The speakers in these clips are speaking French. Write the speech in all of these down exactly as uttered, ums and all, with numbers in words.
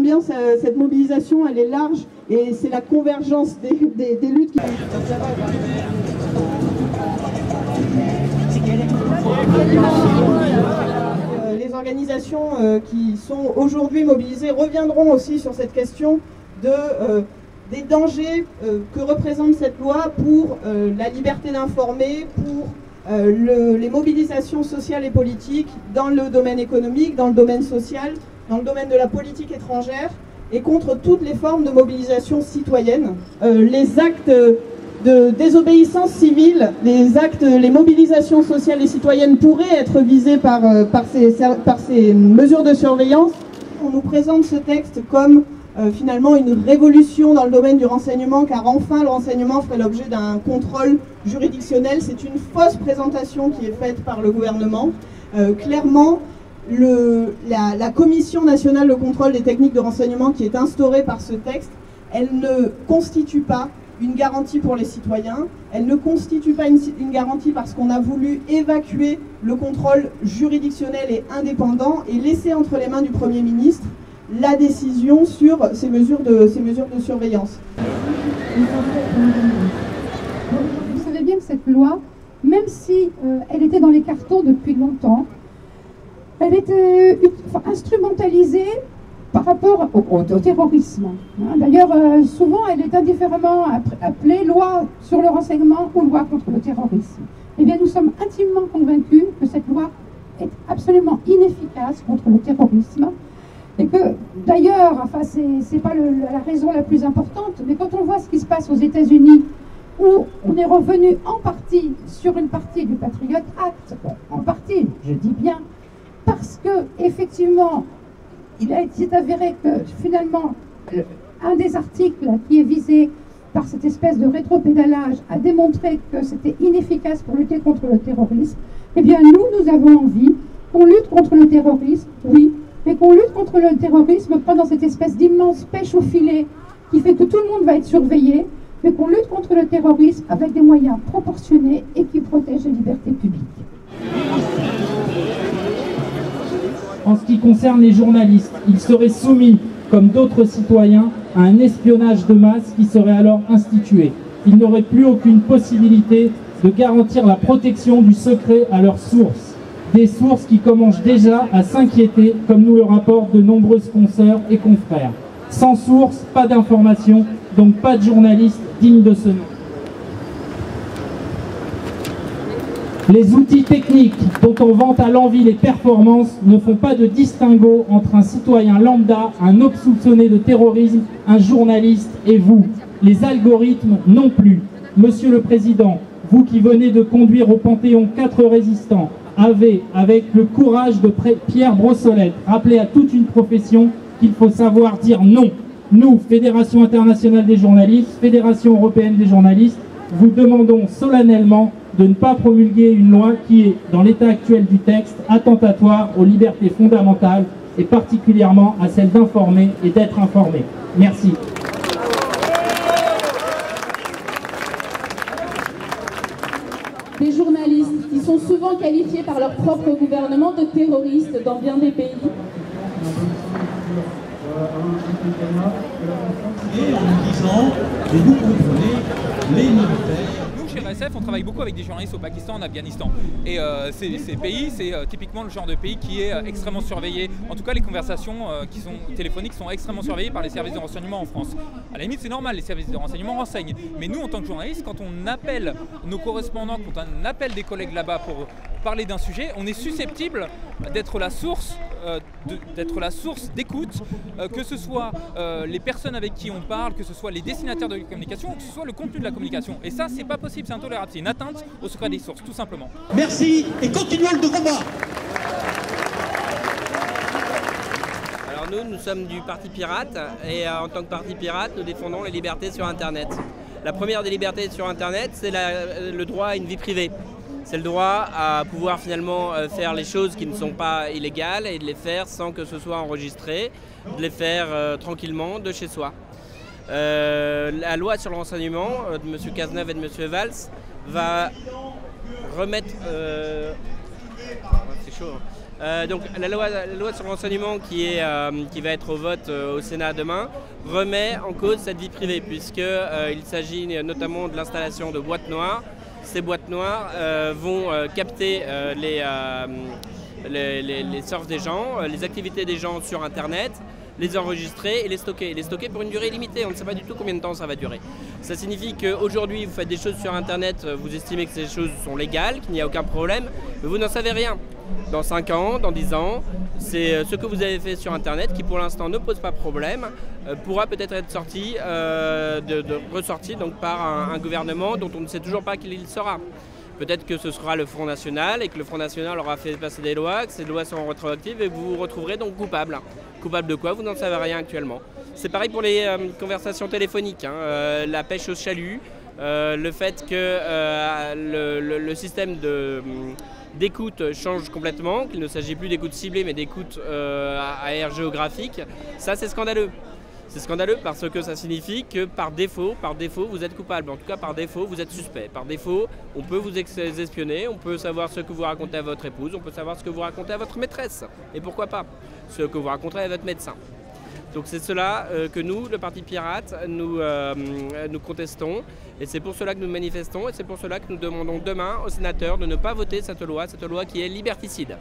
bien, ça, cette mobilisation, elle est large et c'est la convergence des, des, des luttes qui... Les organisations euh, qui sont aujourd'hui mobilisées reviendront aussi sur cette question de, euh, des dangers euh, que représente cette loi pour euh, la liberté d'informer, pour euh, le, les mobilisations sociales et politiques dans le domaine économique, dans le domaine social, dans le domaine de la politique étrangère et contre toutes les formes de mobilisation citoyenne. Euh, les actes de désobéissance civile, les actes, les mobilisations sociales et citoyennes pourraient être visées par, euh, par, ces, par ces mesures de surveillance. On nous présente ce texte comme euh, finalement une révolution dans le domaine du renseignement, car enfin le renseignement ferait l'objet d'un contrôle juridictionnel. C'est une fausse présentation qui est faite par le gouvernement. Euh, clairement, le, la, la Commission nationale de contrôle des techniques de renseignement qui est instaurée par ce texte, elle ne constitue pas une garantie pour les citoyens, elle ne constitue pas une, une garantie parce qu'on a voulu évacuer le contrôle juridictionnel et indépendant et laisser entre les mains du Premier ministre la décision sur ces mesures de, ces mesures de surveillance. Vous savez bien que cette loi, même si euh, elle était dans les cartons depuis longtemps, elle était euh, enfin, instrumentalisée par rapport au, au, au terrorisme. Hein. D'ailleurs, euh, souvent, elle est indifféremment appelée loi sur le renseignement ou loi contre le terrorisme. Eh bien, nous sommes intimement convaincus que cette loi est absolument inefficace contre le terrorisme et que, d'ailleurs, enfin, c'est pas le, la raison la plus importante, mais quand on voit ce qui se passe aux États-Unis, où on est revenu en partie sur une partie du Patriot Act, en partie, je dis bien, parce que, effectivement, il a été avéré que finalement, un des articles qui est visé par cette espèce de rétropédalage a démontré que c'était inefficace pour lutter contre le terrorisme. Eh bien, nous, nous avons envie qu'on lutte contre le terrorisme, oui, mais qu'on lutte contre le terrorisme pas dans cette espèce d'immense pêche au filet qui fait que tout le monde va être surveillé, mais qu'on lutte contre le terrorisme avec des moyens proportionnés et qui protègent les libertés publiques. En ce qui concerne les journalistes, ils seraient soumis, comme d'autres citoyens, à un espionnage de masse qui serait alors institué. Ils n'auraient plus aucune possibilité de garantir la protection du secret à leurs sources. Des sources qui commencent déjà à s'inquiéter, comme nous le rapportent de nombreux sponsors et confrères. Sans source, pas d'information, donc pas de journalistes dignes de ce nom. Les outils techniques dont on vante à l'envi les performances ne font pas de distinguo entre un citoyen lambda, un homme soupçonné de terrorisme, un journaliste et vous. Les algorithmes non plus. Monsieur le Président, vous qui venez de conduire au Panthéon quatre résistants, avez, avec le courage de Pierre Brossolette, rappelé à toute une profession qu'il faut savoir dire non. Nous, Fédération internationale des journalistes, Fédération européenne des journalistes, vous demandons solennellement de ne pas promulguer une loi qui est, dans l'état actuel du texte, attentatoire aux libertés fondamentales et particulièrement à celle d'informer et d'être informé. Merci. Des journalistes qui sont souvent qualifiés par leur propre gouvernement de terroristes dans bien des pays. Et en disant, et vous comprenez, les militaires. Chez R S F, on travaille beaucoup avec des journalistes au Pakistan, en Afghanistan. Et euh, ces, ces pays, c'est euh, typiquement le genre de pays qui est euh, extrêmement surveillé. En tout cas, les conversations euh, qui sont téléphoniques sont extrêmement surveillées par les services de renseignement en France. À la limite, c'est normal, les services de renseignement renseignent. Mais nous, en tant que journalistes, quand on appelle nos correspondants, quand on appelle des collègues là-bas pour parler d'un sujet, on est susceptible d'être la source euh, d'être la source d'écoute, euh, que ce soit euh, les personnes avec qui on parle, que ce soit les destinataires de la communication, ou que ce soit le contenu de la communication. Et ça, c'est pas possible, c'est intolérable, c'est une atteinte au secret des sources, tout simplement. Merci et continuons le combat. Alors nous, nous sommes du Parti Pirate et euh, en tant que Parti Pirate, nous défendons les libertés sur Internet. La première des libertés sur Internet, c'est le droit à une vie privée. C'est le droit à pouvoir finalement faire les choses qui ne sont pas illégales et de les faire sans que ce soit enregistré, de les faire euh, tranquillement de chez soi. Euh, la loi sur le renseignement euh, de M. Cazeneuve et de M. Valls va remettre, euh, C'est chaud. Euh, donc la loi, la loi sur le renseignement qui, est, euh, qui va être au vote euh, au Sénat demain remet en cause cette vie privée puisqu'il euh, s'agit notamment de l'installation de boîtes noires. Ces boîtes noires euh, vont euh, capter euh, les, euh, les, les, les surfs des gens, euh, les activités des gens sur Internet, les enregistrer et les stocker. Et les stocker pour une durée limitée. On ne sait pas du tout combien de temps ça va durer. Ça signifie qu'aujourd'hui, vous faites des choses sur Internet, vous estimez que ces choses sont légales, qu'il n'y a aucun problème, mais vous n'en savez rien. Dans cinq ans, dans dix ans, c'est ce que vous avez fait sur Internet qui pour l'instant ne pose pas problème, euh, pourra peut-être être sorti, euh, de, de, ressorti donc, par un, un gouvernement dont on ne sait toujours pas qui il sera. Peut-être que ce sera le Front National et que le Front National aura fait passer des lois, que ces lois seront rétroactives et vous vous retrouverez donc coupable. Coupable de quoi? Vous n'en savez rien actuellement. C'est pareil pour les euh, conversations téléphoniques, hein, euh, la pêche au chalut, euh, le fait que euh, le, le, le système de... d'écoute change complètement, qu'il ne s'agit plus d'écoute ciblée mais d'écoute euh, à aire géographique, ça c'est scandaleux. C'est scandaleux parce que ça signifie que par défaut, par défaut, vous êtes coupable. En tout cas, par défaut, vous êtes suspect. Par défaut, on peut vous espionner, on peut savoir ce que vous racontez à votre épouse, on peut savoir ce que vous racontez à votre maîtresse. Et pourquoi pas, ce que vous raconterez à votre médecin. Donc c'est cela euh, que nous, le Parti Pirate, nous, euh, nous contestons. Et c'est pour cela que nous manifestons et c'est pour cela que nous demandons demain aux sénateurs de ne pas voter cette loi, cette loi qui est liberticide.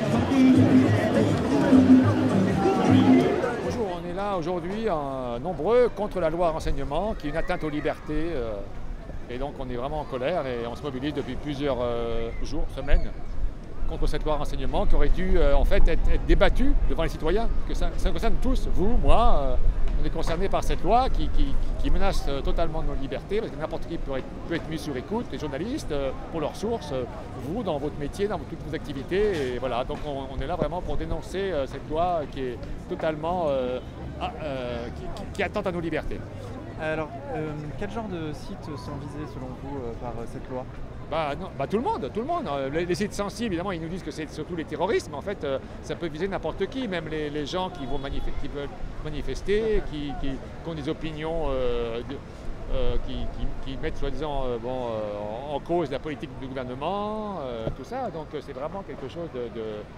Bonjour, on est là aujourd'hui euh, nombreux contre la loi renseignement qui est une atteinte aux libertés. Euh, et donc on est vraiment en colère et on se mobilise depuis plusieurs euh, jours, semaines, contre cette loi renseignement qui aurait dû euh, en fait être, être débattue devant les citoyens. Parce que ça, ça concerne tous, vous, moi, euh, on est concernés par cette loi qui, qui, qui menace euh, totalement nos libertés parce que n'importe qui peut être, peut être mis sur écoute, les journalistes, euh, pour leurs sources, euh, vous, dans votre métier, dans toutes vos activités. Et voilà, donc on, on est là vraiment pour dénoncer euh, cette loi qui est totalement euh, euh, qui, qui, qui attente à nos libertés. Alors, euh, quel genre de sites sont visés selon vous euh, par euh, cette loi? Bah, non, bah tout le monde, tout le monde. Les, les sites sensibles, évidemment, ils nous disent que c'est surtout les terroristes, mais en fait, euh, ça peut viser n'importe qui, même les, les gens qui, vont manif qui veulent manifester, qui, qui, qui ont des opinions euh, de, euh, qui, qui, qui mettent soi-disant euh, bon, euh, en cause la politique du gouvernement, euh, tout ça. Donc c'est vraiment quelque chose de,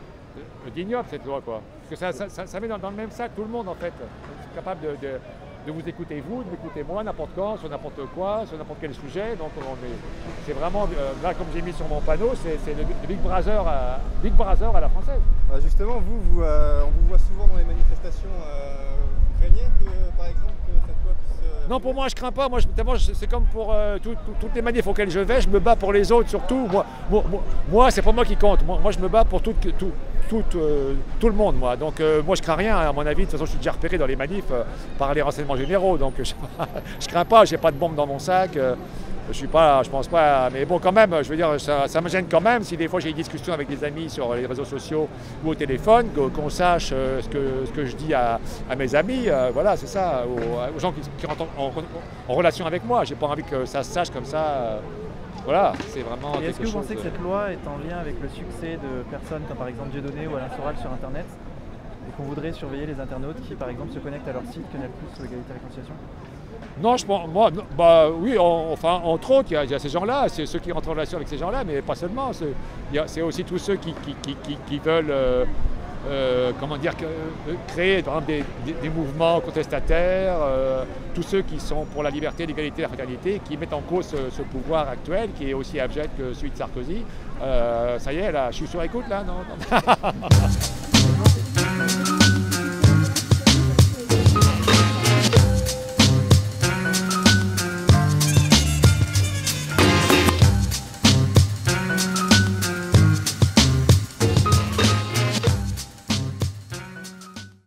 de, d'ignoble, cette loi, quoi. Parce que ça, ça, ça, ça met dans, dans le même sac tout le monde, en fait. C'est capable de, de de vous écouter vous, de m'écouter moi, n'importe quand, sur n'importe quoi, sur n'importe quel sujet. Donc c'est vraiment, euh, là comme j'ai mis sur mon panneau, c'est le, le Big Brother à, Big Brother à la française. Bah justement, vous, vous euh, on vous voit souvent dans les manifestations. Euh, vous craignez que, par exemple, que cette loi puisse... Euh... Non, pour moi, je crains pas. Moi, c'est comme pour euh, tout, tout, toutes les manifs auxquelles je vais, je me bats pour les autres surtout. Moi, moi, moi c'est pas moi qui compte. Moi, moi, je me bats pour tout, tout, tout, euh, tout le monde, moi. Donc, euh, moi, je crains rien. À mon avis, de toute façon, je suis déjà repéré dans les manifs euh, par les renseignements généraux. Donc, je, je crains pas. J'ai pas de bombe dans mon sac. Euh, je suis pas, je pense pas. Mais bon, quand même, je veux dire, ça, ça me gêne quand même si des fois j'ai des discussions avec des amis sur les réseaux sociaux ou au téléphone, qu'on sache euh, ce, que, ce que je dis à, à mes amis. Euh, voilà, c'est ça. Aux, aux gens qui, qui rentrent en, en, en relation avec moi. J'ai pas envie que ça se sache comme ça. Euh, Voilà, c'est vraiment. Et est-ce que vous pensez que cette loi est en lien avec le succès de personnes comme par exemple Dieudonné ou Alain Soral sur Internet et qu'on voudrait surveiller les internautes qui par exemple se connectent à leur site Canal plus ou Égalité et Réconciliation? Non, je pense, moi, bah oui, on, enfin, entre autres, il y a, il y a ces gens-là, c'est ceux qui rentrent en relation avec ces gens-là, mais pas seulement. C'est aussi tous ceux qui, qui, qui, qui, qui veulent, euh, euh, comment dire, euh, créer par exemple, des, des, des mouvements contestataires, euh, tous ceux qui sont pour la liberté, l'égalité et la fraternité, qui mettent en cause ce, ce pouvoir actuel, qui est aussi abject que celui de Sarkozy. Euh, ça y est, là, je suis sur écoute, là, non, non.